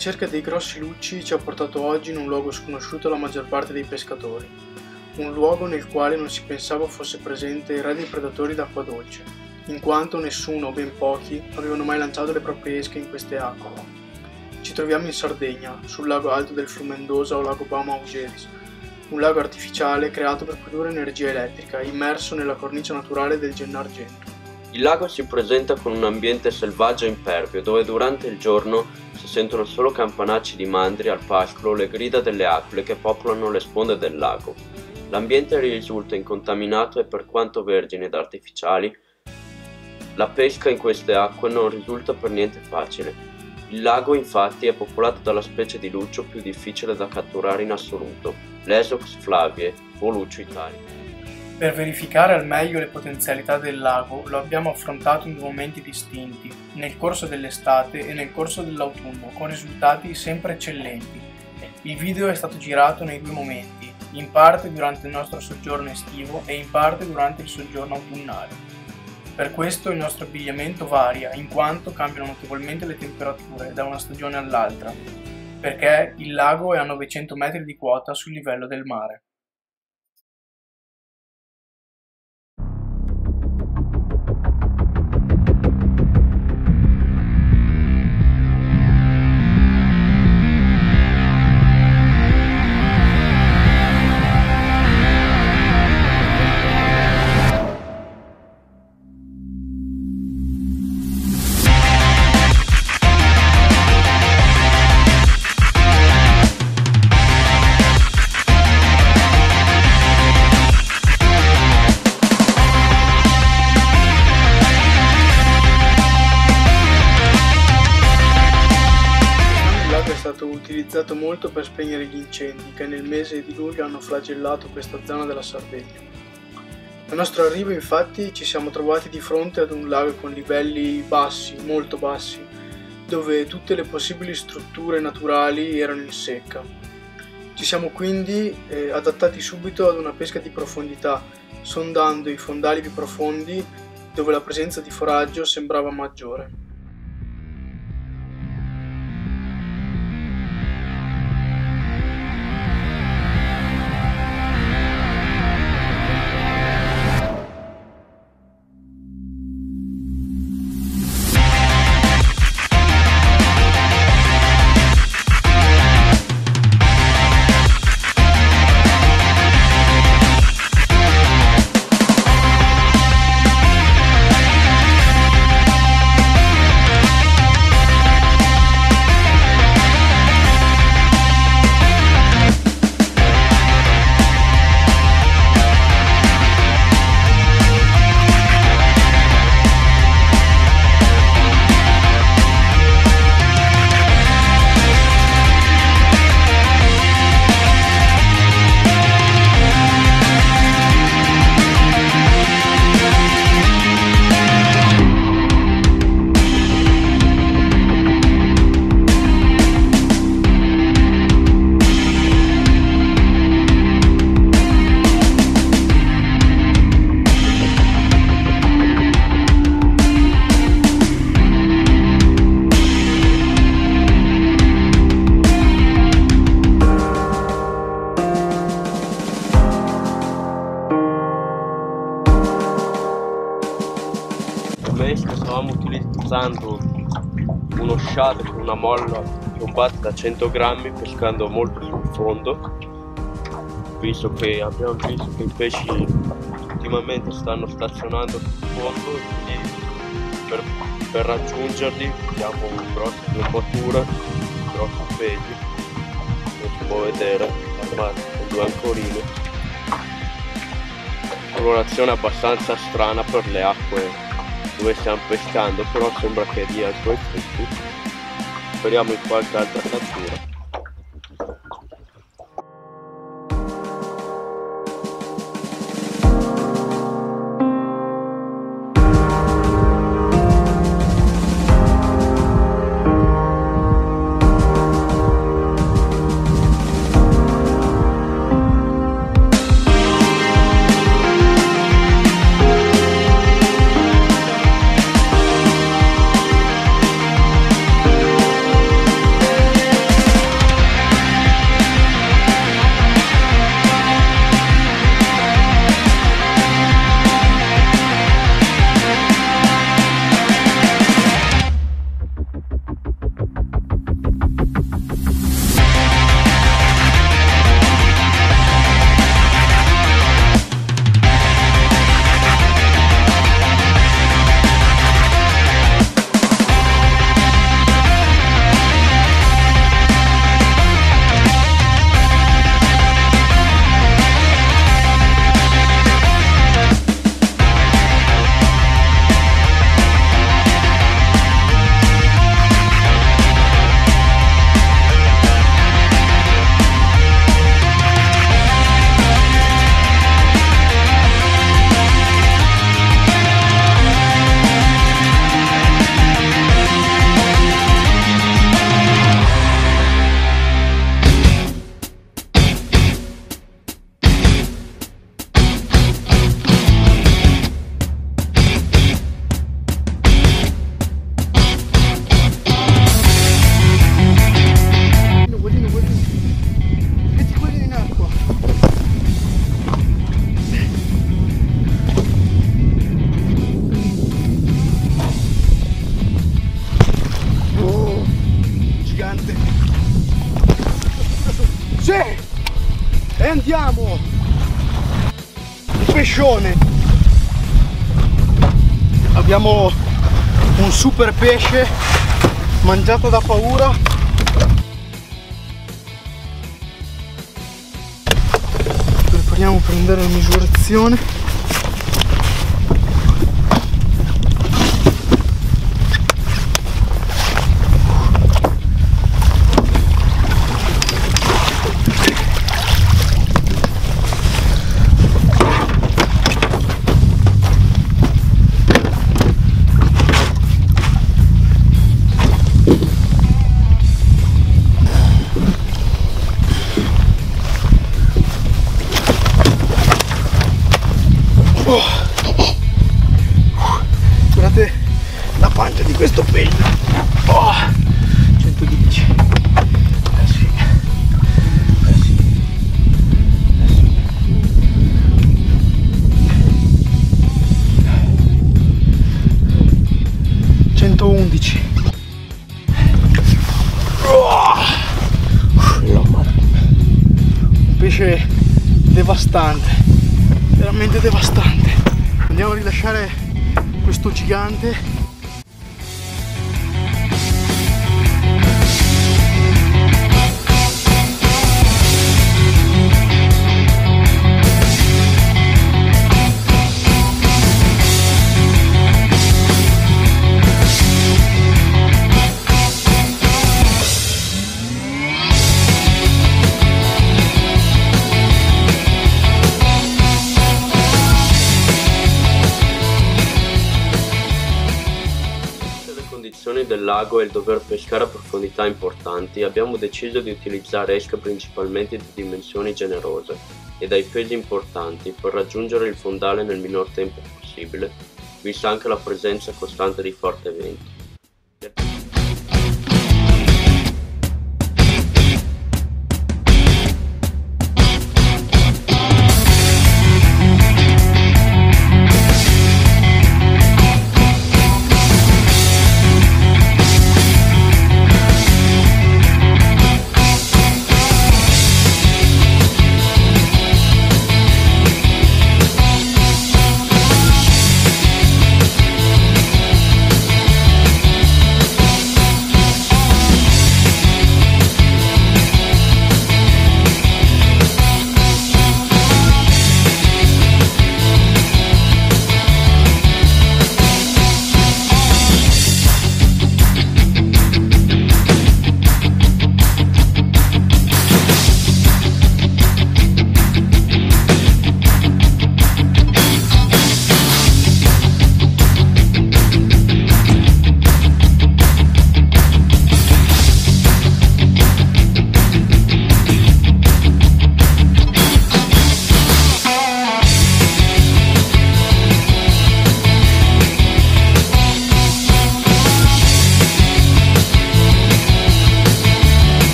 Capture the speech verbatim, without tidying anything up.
ricerca dei grossi lucci ci ha portato oggi in un luogo sconosciuto alla maggior parte dei pescatori, un luogo nel quale non si pensava fosse presente il re dei predatori d'acqua dolce, in quanto nessuno o ben pochi avevano mai lanciato le proprie esche in queste acque. Ci troviamo in Sardegna, sul lago alto del Flumendosa o lago Bama Augeris, un lago artificiale creato per produrre energia elettrica, immerso nella cornice naturale del Gennargentu. Il lago si presenta con un ambiente selvaggio e impervio, dove durante il giorno si sentono solo campanacci di mandri al pascolo o le grida delle aquile che popolano le sponde del lago. L'ambiente risulta incontaminato e, per quanto vergini ed artificiali, la pesca in queste acque non risulta per niente facile. Il lago infatti è popolato dalla specie di luccio più difficile da catturare in assoluto, l'Esox flaviae o luccio italico. Per verificare al meglio le potenzialità del lago lo abbiamo affrontato in due momenti distinti, nel corso dell'estate e nel corso dell'autunno, con risultati sempre eccellenti. Il video è stato girato nei due momenti, in parte durante il nostro soggiorno estivo e in parte durante il soggiorno autunnale. Per questo il nostro abbigliamento varia, in quanto cambiano notevolmente le temperature da una stagione all'altra, perché il lago è a novecento metri di quota sul livello del mare. È stato utilizzato molto per spegnere gli incendi che nel mese di luglio hanno flagellato questa zona della Sardegna. Al nostro arrivo infatti ci siamo trovati di fronte ad un lago con livelli bassi, molto bassi, dove tutte le possibili strutture naturali erano in secca. Ci siamo quindi eh, adattati subito ad una pesca di profondità, sondando i fondali più profondi dove la presenza di foraggio sembrava maggiore. Stavamo utilizzando uno shad con una molla piombata da cento grammi, pescando molto sul fondo, visto che abbiamo visto che i pesci ultimamente stanno stazionando sul fondo, e per, per raggiungerli abbiamo grosse piombature, grossi pesi, come si può vedere, armati con due ancorine. Colorazione abbastanza strana per le acque dove stiamo pescando, però sembra che dia i suoi frutti. Speriamo in qualche altra cattura. Sì! E andiamo! Il pescione! Abbiamo un super pesce mangiato da paura. Prepariamo per andare alla misurazione. Guardate la pancia di questo pesce. Oh, centodieci. Eh sì. Eh sì. Eh sì. centoundici. Oh, un pesce devastante, veramente devastante. Andiamo a rilasciare questo gigante. Del lago e il dover pescare a profondità importanti, abbiamo deciso di utilizzare esche principalmente di dimensioni generose e dai pesi importanti per raggiungere il fondale nel minor tempo possibile, vista anche la presenza costante di forti venti.